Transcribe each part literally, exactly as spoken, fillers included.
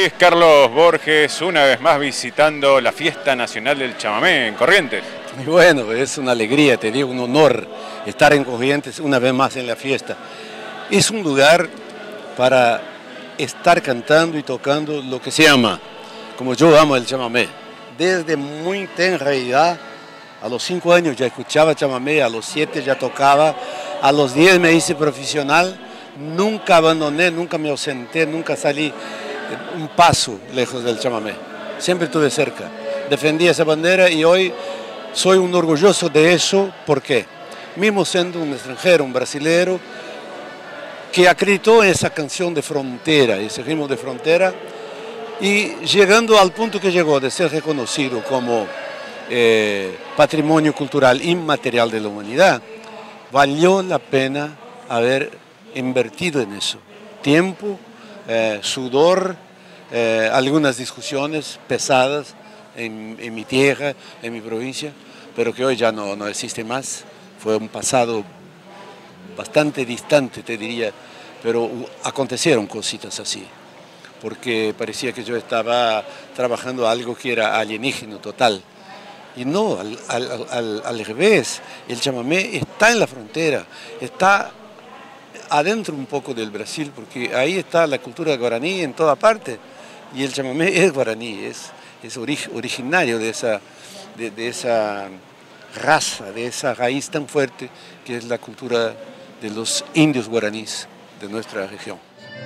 Luis Carlos Borges, una vez más visitando la Fiesta Nacional del Chamamé en Corrientes. Y bueno, es una alegría, te digo, un honor estar en Corrientes una vez más en la fiesta. Es un lugar para estar cantando y tocando lo que se ama, como yo amo el chamamé. Desde muy tenra edad, a los cinco años ya escuchaba chamamé, a los siete ya tocaba, a los diez me hice profesional, nunca abandoné, nunca me ausenté, nunca salí un paso lejos del chamamé. Siempre estuve cerca, defendí esa bandera y hoy soy un orgulloso de eso. ¿Por qué? Mismo siendo un extranjero, un brasilero, que acreditó esa canción de frontera, ese ritmo de frontera, y llegando al punto que llegó de ser reconocido como eh, patrimonio cultural inmaterial de la humanidad, valió la pena haber invertido en eso. Tiempo, eh, sudor, eh, algunas discusiones pesadas en, en mi tierra, en mi provincia, pero que hoy ya no, no existe más. Fue un pasado bastante distante, te diría, pero acontecieron cositas así, porque parecía que yo estaba trabajando algo que era alienígena total. Y no, al, al, al, al revés, el chamamé está en la frontera, está adentro un poco del Brasil, porque ahí está la cultura guaraní en toda parte, y el chamamé es guaraní, es, es orig, originario de esa, de, de esa raza, de esa raíz tan fuerte que es la cultura de los indios guaraníes de nuestra región.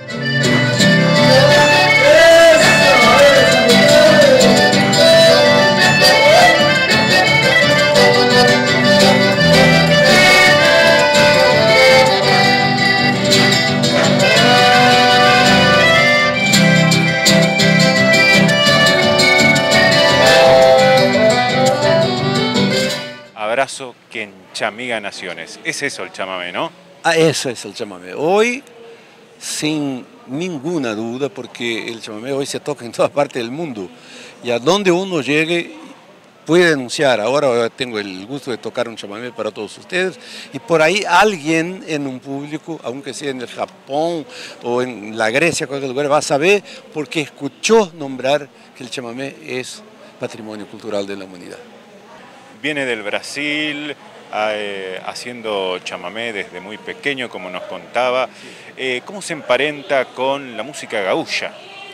Abrazo que enchamiga naciones. Es eso el chamamé, ¿no? Ah, eso es el chamamé. Hoy, sin ninguna duda, porque el chamamé hoy se toca en toda parte del mundo. Y a donde uno llegue, puede denunciar. Ahora tengo el gusto de tocar un chamamé para todos ustedes. Y por ahí alguien en un público, aunque sea en el Japón o en la Grecia, cualquier lugar, va a saber porque escuchó nombrar que el chamamé es patrimonio cultural de la humanidad. Viene del Brasil, eh, haciendo chamamé desde muy pequeño, como nos contaba. Eh, ¿Cómo se emparenta con la música gaúcha?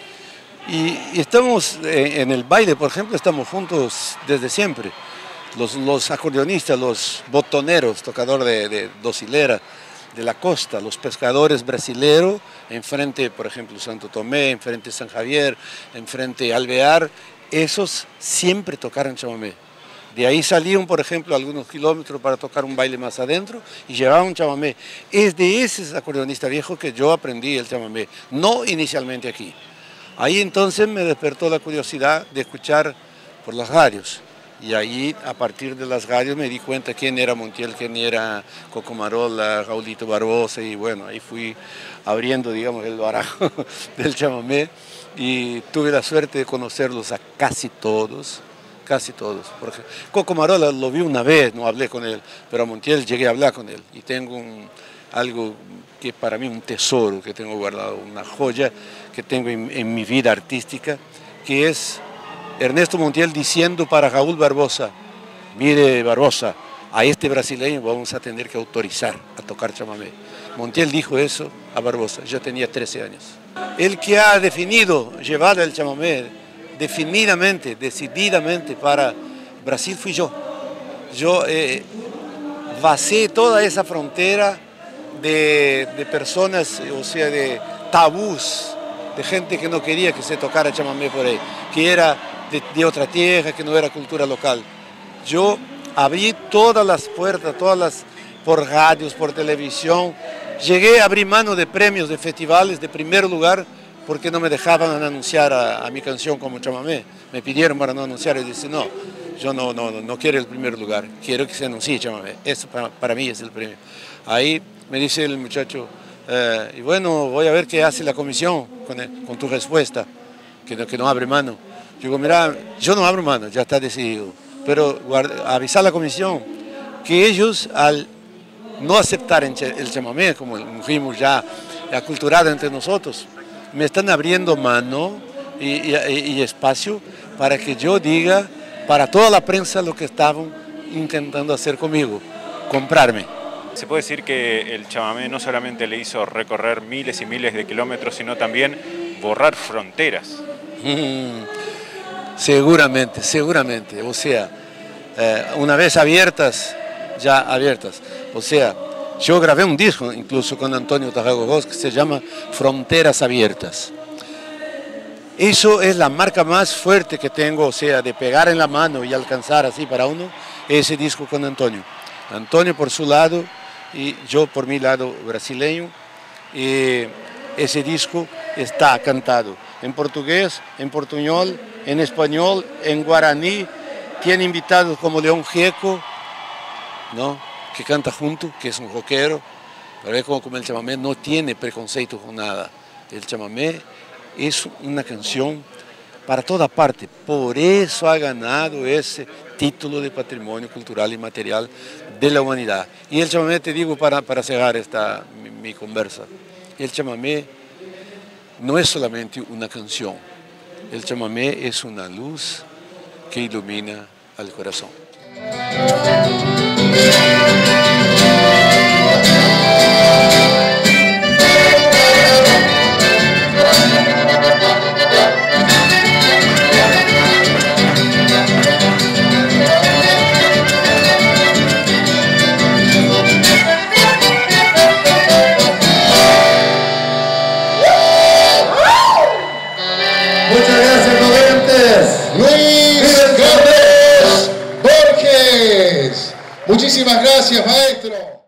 Y, y estamos eh, en el baile, por ejemplo, estamos juntos desde siempre. Los, los acordeonistas, los botoneros, tocador de, de docilera de la costa, los pescadores brasileros, enfrente, por ejemplo, Santo Tomé, enfrente San Javier, enfrente Alvear, esos siempre tocaron chamamé. De ahí salían, por ejemplo, algunos kilómetros para tocar un baile más adentro y llevaban un chamamé. Es de ese acordeonista viejo que yo aprendí el chamamé, no inicialmente aquí. Ahí entonces me despertó la curiosidad de escuchar por las radios. Y ahí, a partir de las radios, me di cuenta quién era Montiel, quién era Coco Marola, Raulito Barbosa, y bueno, ahí fui abriendo, digamos, el barajo del chamamé y tuve la suerte de conocerlos a casi todos. Casi todos. Porque Coco Marola lo vi una vez, no hablé con él, pero a Montiel llegué a hablar con él. Y tengo un, algo que para mí un tesoro que tengo guardado, una joya que tengo en, en mi vida artística, que es Ernesto Montiel diciendo para Raúl Barbosa: mire Barbosa, a este brasileño vamos a tener que autorizar a tocar chamamé. Montiel dijo eso a Barbosa, yo tenía trece años. El que ha definido, llevado el chamamé, definidamente, decididamente para Brasil fui yo. Yo eh, vacié toda esa frontera de, de personas, o sea, de tabús, de gente que no quería que se tocara chamamé por ahí, que era de, de otra tierra, que no era cultura local. Yo abrí todas las puertas, todas las, por radios, por televisión. Llegué a abrir mano de premios, de festivales de primer lugar, porque no me dejaban anunciar a, a mi canción como chamamé. Me pidieron para no anunciar y dije, no, yo no, no, no quiero el primer lugar, quiero que se anuncie chamamé. Eso para, para mí es el premio. Ahí me dice el muchacho, eh, y bueno, voy a ver qué hace la comisión con, el, con tu respuesta, que no, que no abre mano. Yo digo, mira, yo no abro mano, ya está decidido, pero guarda, avisar a la comisión que ellos al no aceptar el chamamé como un ritmo ya aculturado entre nosotros, me están abriendo mano y, y, y espacio para que yo diga para toda la prensa lo que estaban intentando hacer conmigo, comprarme. Se puede decir que el chamamé no solamente le hizo recorrer miles y miles de kilómetros, sino también borrar fronteras. Mm, seguramente, seguramente. O sea, eh, una vez abiertas, ya abiertas. O sea, yo grabé un disco incluso con Antonio Tarragó Ros que se llama Fronteras Abiertas. Eso es la marca más fuerte que tengo, o sea, de pegar en la mano y alcanzar así para uno, ese disco con Antonio. Antonio por su lado y yo por mi lado brasileño. Y ese disco está cantado en portugués, en portuñol, en español, en guaraní. Tiene invitados como León Gieco, ¿no?, que canta junto, que es un rockero. Pero ve como, como el chamamé no tiene preconceito con nada. El chamamé es una canción para toda parte, por eso ha ganado ese título de Patrimonio Cultural y Material de la Humanidad. Y el chamamé, te digo para, para cerrar esta, mi, mi conversa, el chamamé no es solamente una canción, el chamamé es una luz que ilumina al corazón. Muchas gracias, Corrientes. Luis Gómez Borges. Muchísimas gracias, maestro.